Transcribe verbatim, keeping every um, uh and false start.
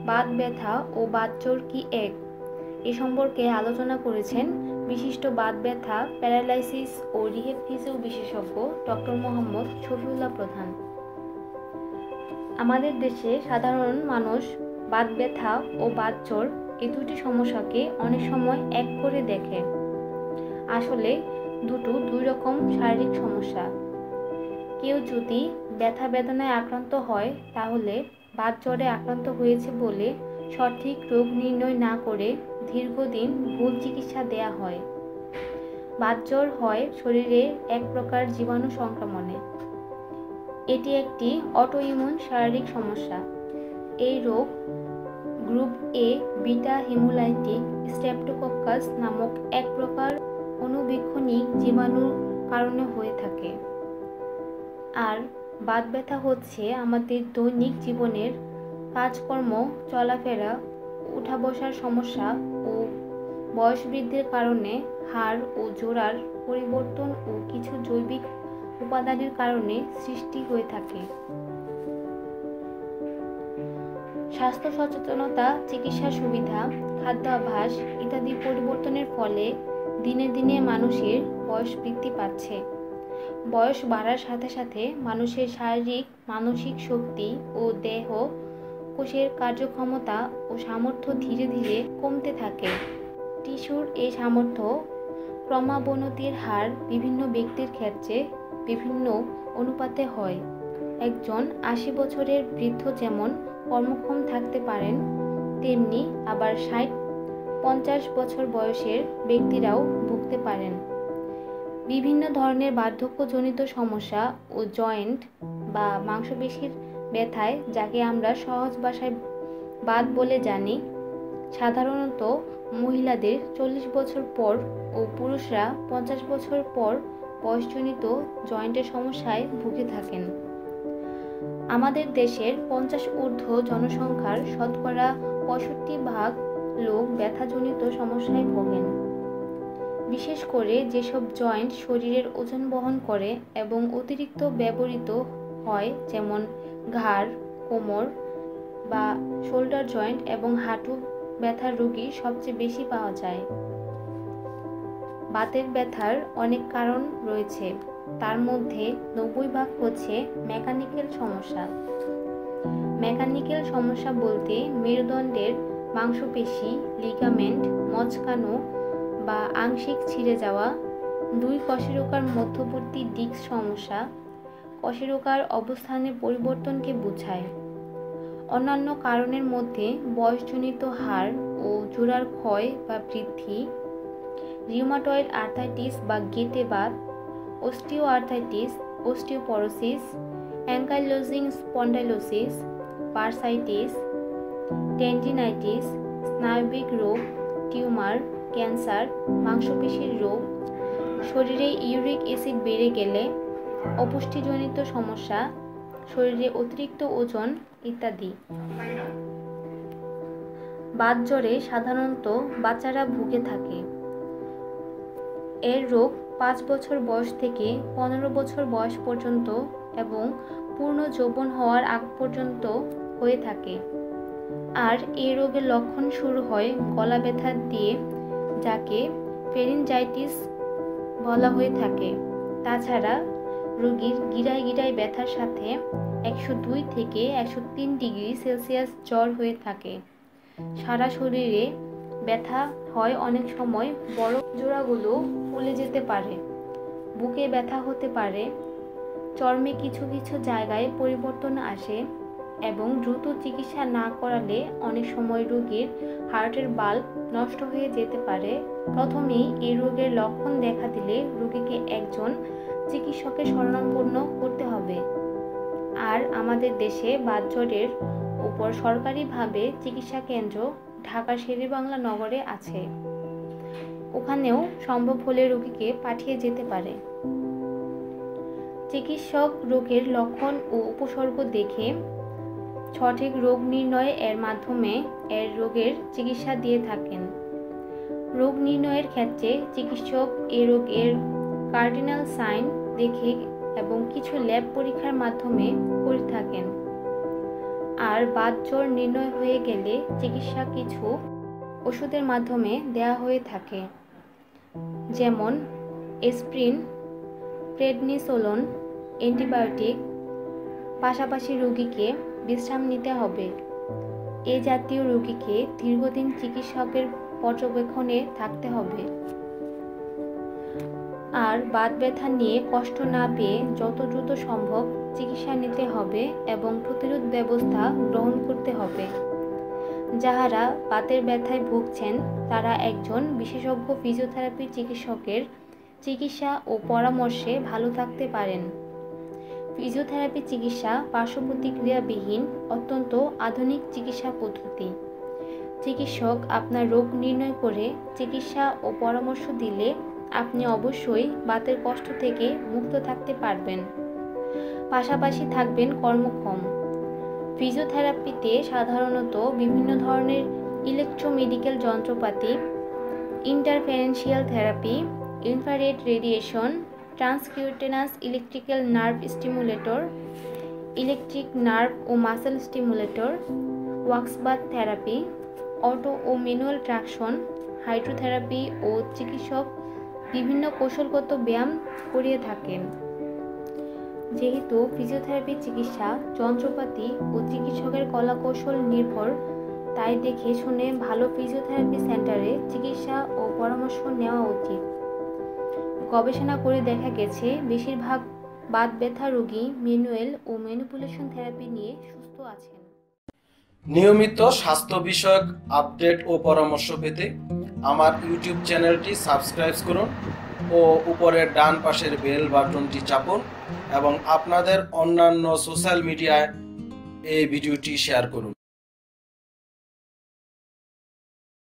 বাত ব্যথা ও বাতজ্বর কি এক এ সম্পর্কে আলোচনা করেছেন বিশিষ্ট বাত ব্যথা, প্যারালাইসিস ও রিহেব ফিজিও বিশেষজ্ঞ ডক্টর মোহাম্মদ শফিউল্লাহ প্রধান। আমাদের দেশে সাধারণ মানুষ বাত ব্যথা ও বাতজ্বর এই দুটি সমস্যাকে অনেক সময় এক করে দেখে। আসলে দুটো দুই রকম শারীরিক সমস্যা। কেউ যদি ব্যথা বেদনায় আক্রান্ত হয় তাহলে বাতজ্বরে আক্রান্ত হয়েছে বলে সঠিক রোগ নির্ণয় না করে দীর্ঘদিন ভুল চিকিৎসা দেয়া হয়। বাতজ্বর হয় শরীরের এক প্রকার জীবাণু সংক্রমণে। এটি একটি অটোইমিউন শারীরিক সমস্যা। এই রোগ group A beta hemolytic streptococcus নামক এক প্রকার অণুবীক্ষণিক জীবাণুর কারণে হয়ে থাকে। আর বাত ব্যথা হচ্ছে আমাদের দৈনিক জীবনের কাজকর্ম, চলাফেরা, উঠা বসার সমস্যা ও বয়স বৃদ্ধির কারণে হাড় ও জোড়ার পরিবর্তন ও কিছু জৈবিক উপাদানের কারণে সৃষ্টি হয়ে থাকে। স্বাস্থ্য সচেতনতা, চিকিৎসা সুবিধা, খাদ্যাভ্যাস ইত্যাদি পরিবর্তনের ফলে দিনে দিনে মানুষের বয়স বৃদ্ধি পাচ্ছে। বয়স বাড়ার সাথে সাথে মানুষের শারীরিক মানসিক শক্তি ও দেহ কোষের কার্যক্ষমতা ও সামর্থ্য ধীরে ধীরে কমতে থাকে। টিস্যুর এই সামর্থ্য ক্রমাবনতির হার বিভিন্ন ব্যক্তির ক্ষেত্রে বিভিন্ন অনুপাতে হয়। একজন আশি বছরের বৃদ্ধ যেমন কর্মক্ষম থাকতে পারেন, তেমনি আবার ষাট পঞ্চাশ বছর বয়সের ব্যক্তিরাও ভুগতে পারেন। বিভিন্ন ধরনের বার্ধক্যজনিত সমস্যা ও জয়েন্ট বা মাংসপেশির ব্যথায়, যাকে আমরা সহজ ভাষায় বাত বলে জানি, সাধারণত মহিলাদের চল্লিশ বছর পর ও পুরুষরা পঞ্চাশ বছর পর বয়সজনিত জয়েন্টের সমস্যায় ভুগে থাকেন। আমাদের দেশের পঞ্চাশ ঊর্ধ্ব জনসংখ্যার শতকরা পঁয়ষট্টি ভাগ লোক ব্যথাজনিত সমস্যায় ভোগেন। বিশেষ করে যেসব জয়েন্ট শরীরের ওজন বহন করে এবং অতিরিক্ত ব্যবহৃত হয়, যেমন ঘাড়, কোমর বা শোল্ডার জয়েন্ট এবং হাঁটু ব্যথার রোগী সবচেয়ে বেশি পাওয়া যায়। বাতের ব্যথার অনেক কারণ রয়েছে, তার মধ্যে নব্বই ভাগ হচ্ছে মেকানিক্যাল সমস্যা। মেকানিক্যাল সমস্যা বলতে মেরুদণ্ডের মাংসপেশি, লিগামেন্ট মচকানো বা আংশিক ছিঁড়ে যাওয়া, দুই কশেরুকার মধ্যবর্তী ডিস্ক সমস্যা, কশেরুকার অবস্থানের পরিবর্তনকে বোঝায়। অন্যান্য কারণের মধ্যে বয়সজনিত হাড় ও জোড়ার ক্ষয় বা বৃদ্ধি, রিউমাটয়েড আর্থ্রাইটিস বা গেঁটে বাত, osteo arthritis, osteoporosis, ankylosing spondylosis, bursitis, tendinitis, স্নায়বিক রোগ, টিউমার, ক্যান্সার, মাংসপেশির রোগ, শরীরে ইউরিক অ্যাসিড বেড়ে গেলে, অপুষ্টিজনিত সমস্যা, শরীরে অতিরিক্ত ওজন ইত্যাদি। বাতজ্বরে সাধারণত বাচ্চারা ভুগে থাকে। এর রোগ পাঁচ বছর বয়স থেকে পনেরো বছর বয়স পর্যন্ত এবং পূর্ণ যৌবন হওয়ার আগ পর্যন্ত হয়ে থাকে। আর এই রোগের লক্ষণ শুরু হয় গলা ব্যথা দিয়ে, যাকে ফেরিনজাইটিস বলা হয়ে থাকে। তাছাড়া রোগীর গিরায় গিরায় ব্যথার সাথে একশো দুই থেকে একশো তিন ডিগ্রি সেলসিয়াস জ্বর হয়ে থাকে। সারা শরীরে ব্যথা হয়, অনেক সময় বড় জোড়াগুলো ফুলে যেতে পারে, বুকে ব্যথা হতে পারে, চর্মে কিছু কিছু জায়গায় পরিবর্তন আসে এবং দ্রুত চিকিৎসা না করালে অনেক সময় রোগীর হার্টের বাল্ব নষ্ট হয়ে যেতে পারে। প্রথমেই এই রোগের লক্ষণ দেখা দিলে রোগীকে একজন চিকিৎসকের শরণাপন্ন করতে হবে। আর আমাদের দেশে বাতজ্বরের উপর সরকারিভাবে চিকিৎসা কেন্দ্র ঢাকার শেরেবাংলা নগরে আছে। ওখানেও সম্ভব হলে রোগীকে পাঠিয়ে যেতে পারে। চিকিৎসক রোগের লক্ষণ ও উপসর্গ দেখে সঠিক রোগ নির্ণয় এর মাধ্যমে এর রোগের চিকিৎসা দিয়ে থাকেন। রোগ নির্ণয়ের ক্ষেত্রে চিকিৎসক এই রোগের কার্ডিনাল সাইন দেখে এবং কিছু ল্যাব পরীক্ষার মাধ্যমে করে থাকেন। আর বাত জ্বর নির্ণয় হয়ে গেলে চিকিৎসা কিছু ওষুধের মাধ্যমে দেয়া হয়ে থাকে, যেমন এসপ্রিন, প্রেডনিসোলোন, অ্যান্টিবায়োটিক। পাশাপাশি রোগীকে বিশ্রাম নিতে হবে। এ জাতীয় রোগীকে দীর্ঘদিন চিকিৎসকের পর্যবেক্ষণে থাকতে হবে। আর বাত ব্যথা নিয়ে কষ্ট না পেয়ে যত দ্রুত সম্ভব চিকিৎসা নিতে হবে এবং প্রতিরোধ ব্যবস্থা গ্রহণ করতে হবে। যাহারা বাতের ব্যথায় ভুগছেন তারা একজন বিশেষজ্ঞ ফিজিওথেরাপি চিকিৎসকের চিকিৎসা ও পরামর্শে ভালো থাকতে পারেন। ফিজিওথেরাপি চিকিৎসা পার্শ্ব প্রতিক্রিয়াবিহীন অত্যন্ত আধুনিক চিকিৎসা পদ্ধতি। চিকিৎসক আপনার রোগ নির্ণয় করে চিকিৎসা ও পরামর্শ দিলে আপনি অবশ্যই বাতের কষ্ট থেকে মুক্ত থাকতে পারবেন, পাশাপাশি থাকবেন কর্মক্ষম। ফিজিওথেরাপিতে সাধারণত বিভিন্ন ধরনের ইলেকট্রোমেডিক্যাল যন্ত্রপাতি, interferential therapy, infrared radiation, transcutaneous electrical nerve stimulator, electric nerve ও muscle stimulator, wax bath therapy, auto ও ম্যানুয়াল ট্রাকশন, হাইড্রোথেরাপি ও চিকিৎসক বিভিন্ন কৌশলগত ব্যায়াম করিয়ে থাকেন। যেহেতু ফিজিওথেরাপি চিকিৎসা যন্ত্রপাতি ও চিকিৎসকের কলাকৌশল নির্ভর, তাই দেখে শুনে ভালো ফিজিওথেরাপি সেন্টারে চিকিৎসা ও পরামর্শ নেওয়া উচিত। গবেষণা করে দেখা গেছে বেশিরভাগ বাত ব্যথা রোগী ম্যানুয়াল ও ম্যানিপুলেশন থেরাপি নিয়ে সুস্থ আছেন। নিয়মিত স্বাস্থ্য বিষয়ক আপডেট ও পরামর্শ পেতে আমার ইউটিউব চ্যানেলটি সাবস্ক্রাইব করুন ও উপরের ডান পাশের বেল বাটনটি চাপুন এবং আপনাদের অন্যান্য সোশ্যাল মিডিয়ায় এই ভিডিওটি শেয়ার করুন।